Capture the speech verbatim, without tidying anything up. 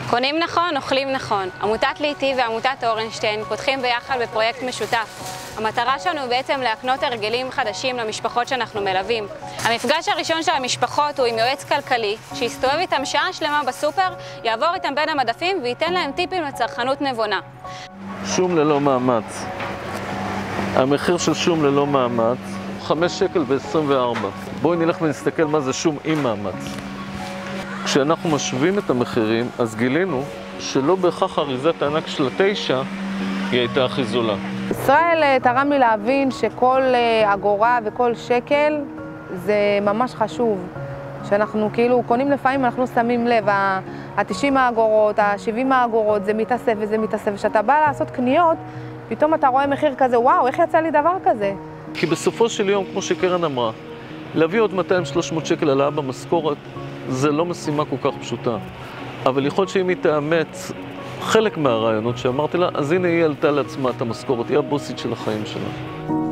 קונים נכון, אוכלים נכון. עמותת ליטי ועמותת אורנשטיין פותחים ביחד בפרויקט משותף. המטרה שלנו היא בעצם להקנות הרגלים חדשים למשפחות שאנחנו מלווים. המפגש הראשון של המשפחות הוא עם יועץ כלכלי, שיסתובב איתם שעה שלמה בסופר, יעבור איתם בין המדפים וייתן להם טיפים לצרכנות נבונה. שום ללא מאמץ. המחיר של שום ללא מאמץ, חמש שקל ו-עשרים וארבע. בואי נלך ונסתכל מה זה שום עם מאמץ. כשאנחנו משווים את המחירים, אז גילינו שלא בהכרח אריזת הענק של התשע היא הייתה הכי זולה. ישראל תרם לי להבין שכל אגורה וכל שקל זה ממש חשוב. שאנחנו כאילו קונים לפעמים, אנחנו שמים לב, ה-תשעים האגורות, ה-שבעים האגורות, זה מתאסף וזה מתאסף. כשאתה בא לעשות קניות, פתאום אתה רואה מחיר כזה, וואו, איך יצא לי דבר כזה? כי בסופו של יום, כמו שקרן אמרה, להביא עוד מאתיים שלוש מאות שקל העלאה במשכורת, זה לא משימה כל כך פשוטה. אבל יכול להיות שאם היא תאמץ חלק מהרעיונות שאמרתי לה, אז הנה היא עלתה לעצמה את המשכורת, היא הבוסית של החיים שלה.